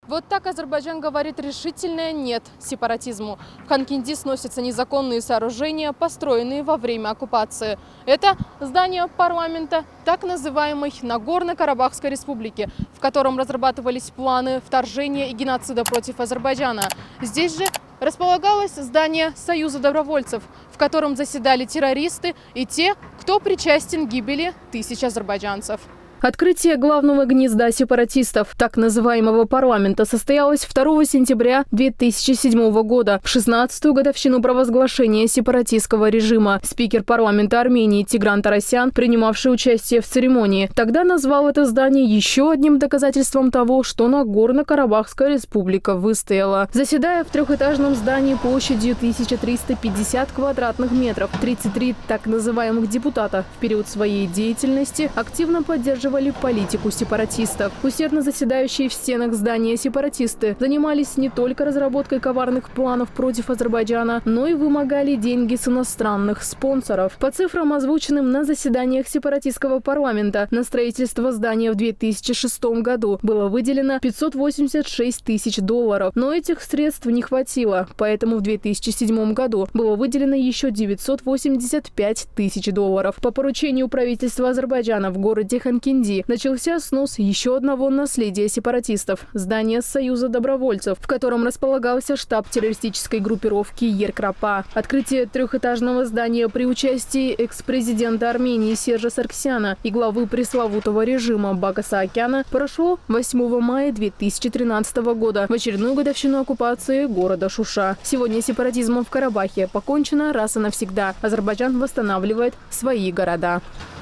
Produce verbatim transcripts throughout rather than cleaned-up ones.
Вот так Азербайджан говорит решительное «нет» сепаратизму. В Ханкинди сносятся незаконные сооружения, построенные во время оккупации. Это здание парламента так называемой Нагорно-Карабахской республики, в котором разрабатывались планы вторжения и геноцида против Азербайджана. Здесь же располагалось здание Союза добровольцев, в котором заседали террористы и те, кто причастен к гибели тысяч азербайджанцев. Открытие главного гнезда сепаратистов, так называемого парламента, состоялось второго сентября две тысячи седьмого года, в шестнадцатую годовщину провозглашения сепаратистского режима. Спикер парламента Армении Тигран Тарасян, принимавший участие в церемонии, тогда назвал это здание еще одним доказательством того, что Нагорно-Карабахская республика выстояла. Заседая в трехэтажном здании площадью тысяча триста пятьдесят квадратных метров, тридцать три так называемых депутата в период своей деятельности активно поддерживали политику сепаратистов. Усердно заседающие в стенах здания сепаратисты занимались не только разработкой коварных планов против Азербайджана, но и вымогали деньги с иностранных спонсоров. По цифрам, озвученным на заседаниях сепаратистского парламента, на строительство здания в две тысячи шестом году было выделено пятьсот восемьдесят шесть тысяч долларов. Но этих средств не хватило, поэтому в две тысячи седьмом году было выделено еще девятьсот восемьдесят пять тысяч долларов. По поручению правительства Азербайджана в городе Ханкинди начался снос еще одного наследия сепаратистов – здания Союза добровольцев, в котором располагался штаб террористической группировки Еркрапа. Открытие трехэтажного здания при участии экс-президента Армении Сержа Сарксяна и главы пресловутого режима Бака Саакяна прошло восьмого мая две тысячи тринадцатого года, в очередную годовщину оккупации города Шуша. Сегодня сепаратизмом в Карабахе покончено раз и навсегда. Азербайджан восстанавливает свои города.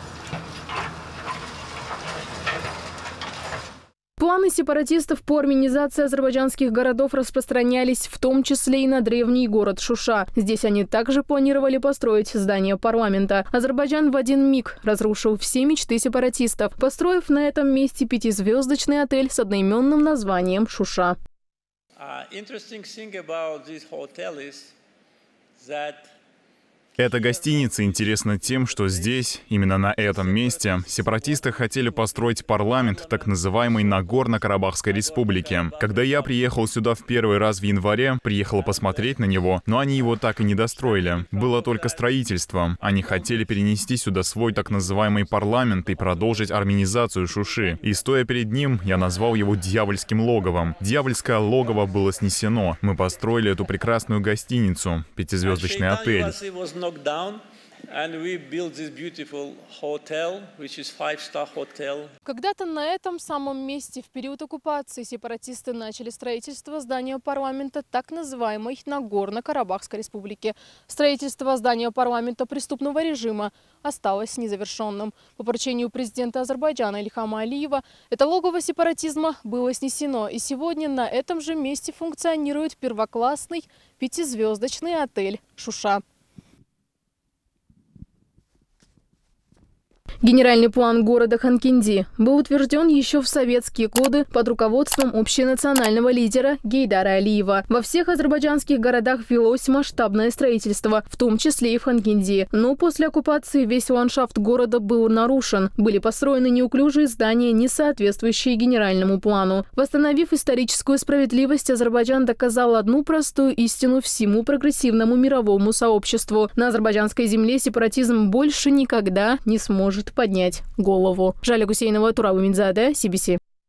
Планы сепаратистов по армянизации азербайджанских городов распространялись в том числе и на древний город Шуша. Здесь они также планировали построить здание парламента. Азербайджан в один миг разрушил все мечты сепаратистов, построив на этом месте пятизвездочный отель с одноименным названием «Шуша». Эта гостиница интересна тем, что здесь, именно на этом месте, сепаратисты хотели построить парламент так называемой Нагорно-Карабахской республики. Когда я приехал сюда в первый раз в январе, приехал посмотреть на него, но они его так и не достроили. Было только строительство. Они хотели перенести сюда свой так называемый парламент и продолжить армянизацию Шуши. И стоя перед ним, я назвал его дьявольским логовом. Дьявольское логово было снесено. Мы построили эту прекрасную гостиницу, пятизвездочный отель. Когда-то на этом самом месте в период оккупации сепаратисты начали строительство здания парламента так называемой Нагорно-Карабахской республики. Строительство здания парламента преступного режима осталось незавершенным. По поручению президента Азербайджана Ильхама Алиева это логово сепаратизма было снесено, и сегодня на этом же месте функционирует первоклассный пятизвездочный отель «Шуша». Генеральный план города Ханкинди был утвержден еще в советские годы под руководством общенационального лидера Гейдара Алиева. Во всех азербайджанских городах велось масштабное строительство, в том числе и в Ханкинди. Но после оккупации весь ландшафт города был нарушен. Были построены неуклюжие здания, не соответствующие генеральному плану. Восстановив историческую справедливость, Азербайджан доказал одну простую истину всему прогрессивному мировому сообществу. На азербайджанской земле сепаратизм больше никогда не сможет поднять голову. Жаля Гусейнова, Тураб Умидзаде, Си Би Си.